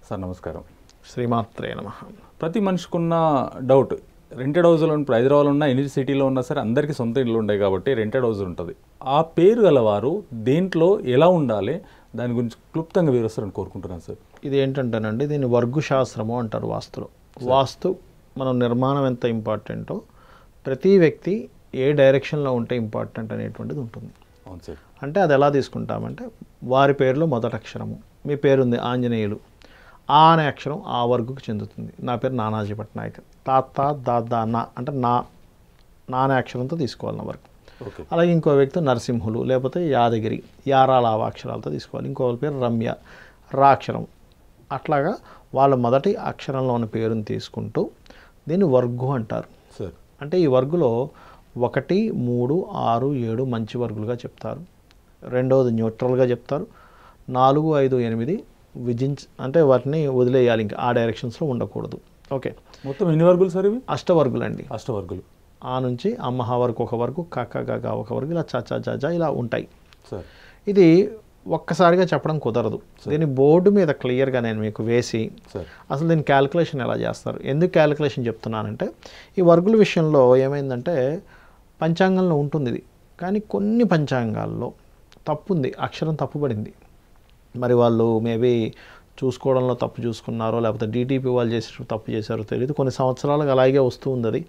Sir నమస్కారం. శ్రీమాత్రే నమః. ప్రతి మనిషికున్న డౌట్, రెంటెడ్ హౌస్లో హైదరాబాద్లో ఉన్న ఎనీ సిటీలో ఉన్నా సరే అందరికీ సొంత ఇల్లు ఉంటాయి కాబట్టి రెంటెడ్ హౌస్ ఉంటుంది. ఆ పేరు గలవారు దేంట్లో ఎలా ఉండాలి దాని గురించి క్లుప్తంగా వివరిస్తారని కోరుకుంటున్నాను సార్. ఇది ఏంటంటేనండి, దీన్ని వర్గు శాస్త్రము అంటారు. వాస్తు మనం నిర్మాణం ఎంత ఇంపార్టెంటో ప్రతి వ్యక్తి ఏ డైరెక్షన్లో ఉంటే ఇంపార్టెంట్ అనేటువంటిది ఉంటుంది. అవును సార్. అంటే అది ఎలా తీసుకుంటామంటే, వారి పేరులో మొదటి అక్షరము, మీ పేరుంది ఆంజనేయులు, ఆ అనే అక్షరం ఆ వర్గుకు చెందుతుంది. నా పేరు నానాజీ పట్నాయక్, తాత దాదా నా అంటే నా అనే అక్షరంతో తీసుకోవాలి నా వర్గు. అలాగే ఇంకో వ్యక్తి నరసింహులు లేకపోతే యాదగిరి, యారాలావ అక్షరాలతో తీసుకోవాలి. ఇంకో పేరు రమ్య, రా అక్షరం. అట్లాగా వాళ్ళ మొదటి అక్షరంలో ఉన్న పేరుని తీసుకుంటూ దీన్ని వర్గు అంటారు సార్. అంటే ఈ వర్గులో 1, 3, 6, 7 మంచి వర్గులుగా చెప్తారు. రెండవది న్యూట్రల్గా చెప్తారు. 4, 5, 8 అంటే వాటిని వదిలేయాలి, ఇంకా ఆ డైరెక్షన్స్లో ఉండకూడదు. ఓకే, మొత్తం ఎన్ని వర్గులు సార్ ఇవి? అష్టవర్గులు అండి. అష్టవర్గులు. ఆ నుంచి అమ్మహ వరకు ఒక వర్గు, కక్క గగ ఒక వర్గు, ఇలా చ చ జ ఇలా ఉంటాయి సార్. ఇది ఒక్కసారిగా చెప్పడం కుదరదు. దీన్ని బోర్డు మీద క్లియర్గా నేను మీకు వేసి అసలు దీని క్యాలిక్యులేషన్ ఎలా చేస్తారు, ఎందుకు క్యాలిక్యులేషన్ చెప్తున్నానంటే, ఈ వర్గుల విషయంలో ఏమైందంటే పంచాంగంలో ఉంటుంది ఇది, కానీ కొన్ని పంచాంగాల్లో తప్పుంది, అక్షరం తప్పుపడింది. మరి వాళ్ళు మేబీ చూసుకోవడంలో తప్పు చూసుకున్నారో లేకపోతే డిటిపి వాళ్ళు చేసి తప్పు చేశారో తెలియదు. కొన్ని సంవత్సరాలుగా అలాగే వస్తూ ఉంది అది,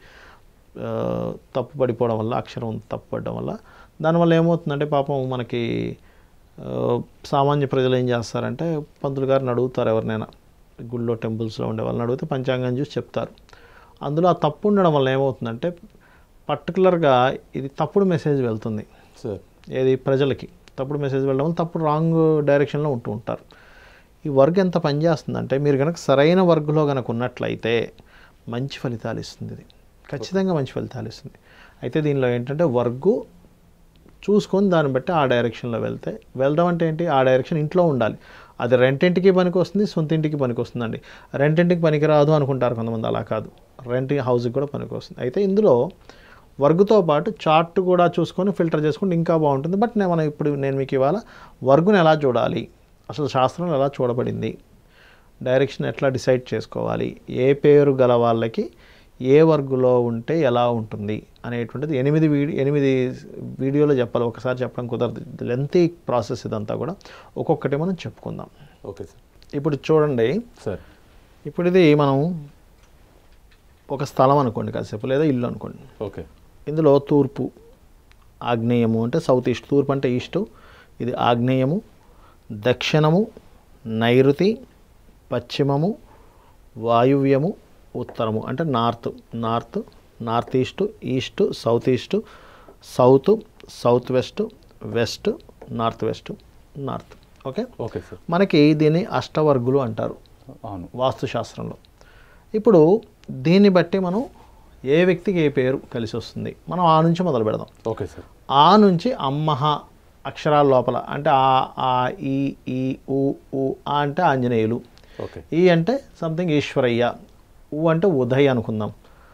తప్పు పడిపోవడం వల్ల, అక్షరం తప్పు పడడం వల్ల. దానివల్ల ఏమవుతుందంటే పాపం మనకి సామాన్య ప్రజలు ఏం చేస్తారంటే, పంతులు గారిని అడుగుతారు, ఎవరినైనా గుళ్ళో టెంపుల్స్లో ఉండే వాళ్ళని అడిగితే పంచాంగం చూసి చెప్తారు. అందులో ఆ తప్పు ఉండడం వల్ల ఏమవుతుందంటే పర్టికులర్గా ఇది తప్పుడు మెసేజ్ వెళ్తుంది సార్. ఏది ప్రజలకి తప్పుడు మెసేజ్ వెళ్ళడం వల్ల తప్పుడు రాంగ్ డైరెక్షన్లో ఉంటూ ఉంటారు. ఈ వర్గ్ ఎంత పనిచేస్తుందంటే, మీరు కనుక సరైన వర్గులో కనుక ఉన్నట్లయితే మంచి ఫలితాలు ఇస్తుంది. ఇది ఖచ్చితంగా మంచి ఫలితాలు ఇస్తుంది. అయితే దీనిలో ఏంటంటే వర్గు చూసుకొని దాన్ని బట్టి ఆ డైరెక్షన్లో వెళ్ళడం అంటే ఏంటి, ఆ డైరెక్షన్ ఇంట్లో ఉండాలి. అది రెంటింటికి పనికి వస్తుంది, సొంత ఇంటికి పనికి వస్తుందండి. రెంటింటికి పనికి రాదు అనుకుంటారు కొంతమంది, అలా కాదు, రెంట్ హౌస్కి కూడా పనికి వస్తుంది. అయితే ఇందులో వర్గుతో పాటు చార్ట్ కూడా చూసుకొని ఫిల్టర్ చేసుకుంటే ఇంకా బాగుంటుంది. బట్ నేను మీకు ఇవాళ వర్గుని ఎలా చూడాలి, అసలు శాస్త్రంలో ఎలా చూడబడింది, డైరెక్షన్ ఎట్లా డిసైడ్ చేసుకోవాలి, ఏ పేరు గల వాళ్ళకి ఏ వర్గులో ఉంటే ఎలా ఉంటుంది అనేటువంటిది 8 వీడియోలో చెప్పాలి. ఒకసారి చెప్పడం కుదరదు, లెంతీ ప్రాసెస్ ఇదంతా కూడా. ఒక్కొక్కటి మనం చెప్పుకుందాం. Okay sir. ఇప్పుడు చూడండి సార్, ఇప్పుడు ఇది మనం ఒక స్థలం అనుకోండి కాసేపు, లేదా ఇల్లు అనుకోండి. ఓకే. ఇందులో తూర్పు, ఆగ్నేయము అంటే సౌత్ ఈస్ట్, తూర్పు అంటే ఈస్టు, ఇది ఆగ్నేయము, దక్షిణము, నైరుతి, పశ్చిమము, వాయువ్యము, ఉత్తరము అంటే north east, east, south east, south west, north west, north. Okay okay sir. మనకి దీన్ని అష్టవర్గులు అంటారు వాస్తుశాస్త్రంలో. ఇప్పుడు దీన్ని బట్టి మనం ఏ వ్యక్తికి ఏ పేరు కలిసి వస్తుంది, మనం ఆ నుంచి మొదలు పెడదాం. Okay sir. ఆ నుంచి అమ్మహ అక్షరాల లోపల అంటే ఆ ఈ ఊ ఆ అంటే ఆంజనేయులు, ఈ అంటే సంథింగ్ ఈశ్వరయ్య, ఊ అంటే ఉదయ్ అనుకుందాం,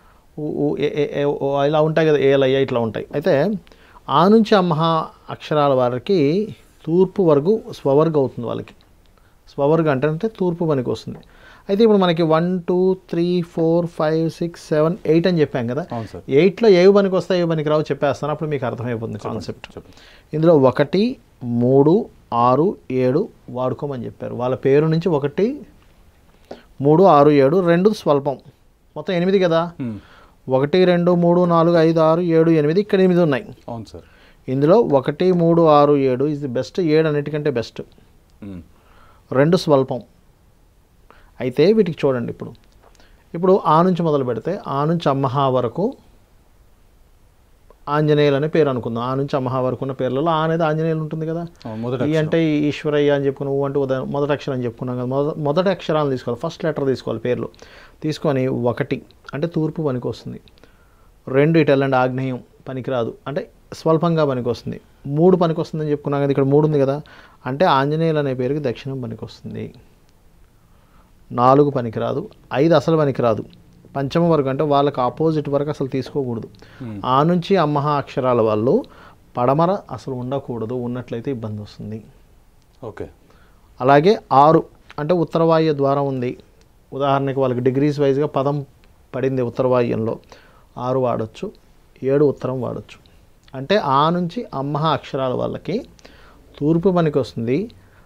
ఇలా ఉంటాయి కదా, ఏలయ్య, ఇట్లా ఉంటాయి. అయితే ఆ నుంచి అమ్మహ అక్షరాల వారికి తూర్పు వర్గు స్వవర్గు అవుతుంది. వాళ్ళకి స్వవర్గు అంటే తూర్పు పనికి వస్తుంది. అయితే ఇప్పుడు మనకి 1, 2, 3, 4, 5, 6, 7, 8 అని చెప్పాం కదా. 8లో ఏవి పనికి వస్తాయి, ఏవి పనికి రావు చెప్పేస్తాను, అప్పుడు మీకు అర్థమైపోతుంది కాన్సెప్ట్. ఇందులో 1, 3, 6, 7 వాడుకోమని చెప్పారు. వాళ్ళ పేరు నుంచి 1, 3, 6, 7, 2 స్వల్పం, మొత్తం 8 కదా. 1, 2, 3, 4, 5, 6, 7, 8, ఇక్కడ 8 ఉన్నాయి. అవును సార్. ఇందులో 1, 3, 6, 7 ఇస్ ది బెస్ట్. 7 అన్నిటికంటే బెస్ట్. 2 స్వల్పం. అయితే వీటికి చూడండి, ఇప్పుడు ఆ నుంచి మొదలు పెడితే, ఆ నుంచి అమ్మహ వరకు ఆంజనేయులు అనే పేరు అనుకుందాం. ఆ నుంచి అమ్మహ వరకు ఉన్న పేర్లలో ఆ అనేది ఆంజనేయులు ఉంటుంది కదా. ఈ అంటే ఈశ్వరయ్య అని చెప్పుకున్నాం, ఊ అంటే ఉదయం మొదటి అక్షరం అని చెప్పుకున్నాం కదా. మొదటి అక్షరాలను తీసుకోవాలి, ఫస్ట్ లెటర్ తీసుకోవాలి పేర్లు తీసుకొని. 1 అంటే తూర్పు పనికి వస్తుంది. 2 ఇటు వెళ్ళండి, ఆగ్నేయం పనికిరాదు అంటే స్వల్పంగా పనికి వస్తుంది. 3 పనికి వస్తుందని చెప్పుకున్నాం కదా, ఇక్కడ 3 ఉంది కదా, అంటే ఆంజనేయులు అనే పేరుకి దక్షిణం పనికి వస్తుంది. 4 పనికిరాదు. 5 అసలు పనికిరాదు. పంచమ వర్గం అంటే వాళ్ళకి ఆపోజిట్ వరకు అసలు తీసుకోకూడదు. ఆ నుంచి అమ్మహ అక్షరాల వాళ్ళు పడమర అసలు ఉండకూడదు, ఉన్నట్లయితే ఇబ్బంది వస్తుంది. ఓకే. అలాగే 6 అంటే ఉత్తరవాయు ద్వారం ఉంది, ఉదాహరణకి వాళ్ళకి డిగ్రీస్ వైజ్గా పదం పడింది ఉత్తరవాయుంలో, 6 వాడచ్చు, 7 ఉత్తరం వాడచ్చు. అంటే ఆ నుంచి అమ్మహ అక్షరాల వాళ్ళకి తూర్పు పనికి వస్తుంది,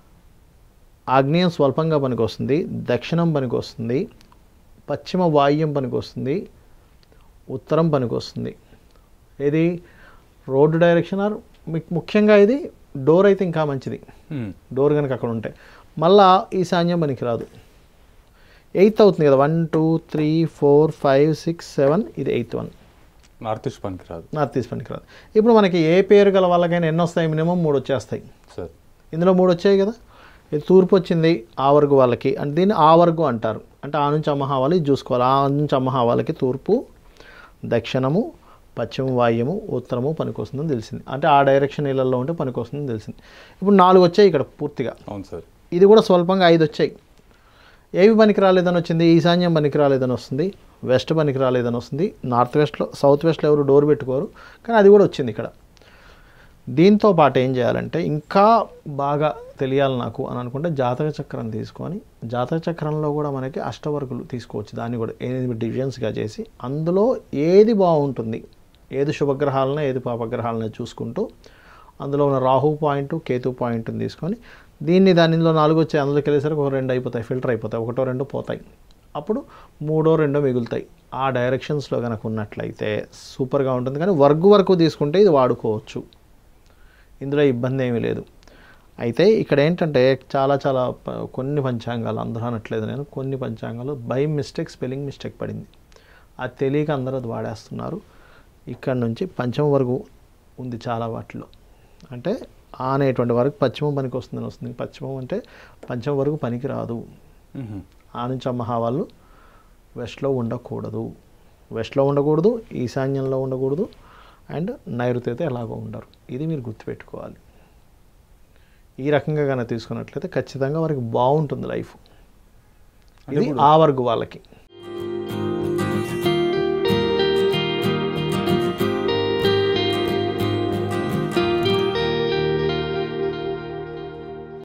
ఆగ్నేయం స్వల్పంగా పనికి వస్తుంది, దక్షిణం పనికి వస్తుంది, పశ్చిమ వాయువ్యం పనికి వస్తుంది, ఉత్తరం పనికి వస్తుంది. ఇది రోడ్డు డైరెక్షన్ ఆర్ మీకు ముఖ్యంగా ఇది డోర్ అయితే ఇంకా మంచిది, డోర్ కనుక అక్కడ ఉంటే. మళ్ళా ఈశాన్యం పనికి రాదు. 8th అవుతుంది కదా, 1 2 3 4 5 6 7, ఇది 8th వన్. నార్త్ ఈస్ట్ పనికిరాదు. నార్త్ ఈస్ట్ పనికిరాదు. ఇప్పుడు మనకి ఏ పేరు గల వాళ్ళకైనా ఎన్ని వస్తాయి? మినిమం 3 వచ్చేస్తాయి. సార్ ఇందులో 3 వచ్చాయి కదా. ఇది తూర్పు వచ్చింది ఆ వర్గు వాళ్ళకి, అంటే దీన్ని ఆ వర్గు అంటారు. అంటే ఆ నుంచి అమ్మహ వాళ్ళు ఇది చూసుకోవాలి. ఆ నుంచి అమ్మహ వాళ్ళకి తూర్పు, దక్షిణము, పశ్చిమ వాయుము, ఉత్తరము పనికొస్తుందని తెలిసింది. అంటే ఆ డైరెక్షన్ ఇళ్లలో ఉంటే పనికొస్తుందని తెలిసింది. ఇప్పుడు 4 వచ్చాయి ఇక్కడ పూర్తిగా. అవును సార్. ఇది కూడా స్వల్పంగా 5 వచ్చాయి. ఏవి పనికి రాలేదని వచ్చింది? ఈశాన్యం పనికి రాలేదని వస్తుంది, వెస్ట్ పనికి రాలేదని వస్తుంది, నార్త్ వెస్ట్లో, సౌత్ వెస్ట్లో ఎవరు డోర్ పెట్టుకోరు, కానీ అది కూడా వచ్చింది ఇక్కడ. దీంతో పాటు ఏం చేయాలంటే ఇంకా బాగా తెలియాలి నాకు అని అనుకుంటే జాతక చక్రం తీసుకొని, జాతక చక్రంలో కూడా మనకి అష్టవర్గులు తీసుకోవచ్చు. దాన్ని కూడా 8 డివిజన్స్గా చేసి అందులో ఏది బాగుంటుంది, ఏది శుభగ్రహాలను ఏది పాపగ్రహాలను చూసుకుంటూ అందులో ఉన్న రాహు పాయింట్, కేతు పాయింట్ని తీసుకొని దానిలో 4 వచ్చాయి, అందులోకి వెళ్ళేసరికి 2 అయిపోతాయి, ఫిల్టర్ అయిపోతాయి, 1 2 పోతాయి. అప్పుడు 3 2 మిగులుతాయి. ఆ డైరెక్షన్స్లో కనుక ఉన్నట్లయితే సూపర్గా ఉంటుంది. కానీ వరకు తీసుకుంటే ఇది వాడుకోవచ్చు, ఇందులో ఇబ్బంది ఏమీ లేదు. అయితే ఇక్కడ ఏంటంటే చాలా కొన్ని పంచాంగాలు, అందరూ అనట్లేదు నేను, కొన్ని పంచాంగాలు బై మిస్టేక్ స్పెల్లింగ్ మిస్టేక్ పడింది. అది తెలియక అందరూ అది వాడేస్తున్నారు. ఇక్కడ నుంచి పంచమ వరకు ఉంది చాలా వాటిలో. అంటే ఆ అనేటువంటి వరకు పశ్చిమం పనికి వస్తుందని వస్తుంది. పశ్చిమం అంటే పంచమ వరకు పనికి రాదు. ఆ నుంచి అమ్మహ వాళ్ళు వెస్ట్లో ఉండకూడదు, ఈశాన్యంలో ఉండకూడదు, అండ్ నైరుతి అయితే ఎలాగో ఉండరు. ఇది మీరు గుర్తుపెట్టుకోవాలి. ఈ రకంగా కనుక తీసుకున్నట్లయితే ఖచ్చితంగా వారికి బాగుంటుంది లైఫ్. ఇది ఆ వర్గు వాళ్ళకి.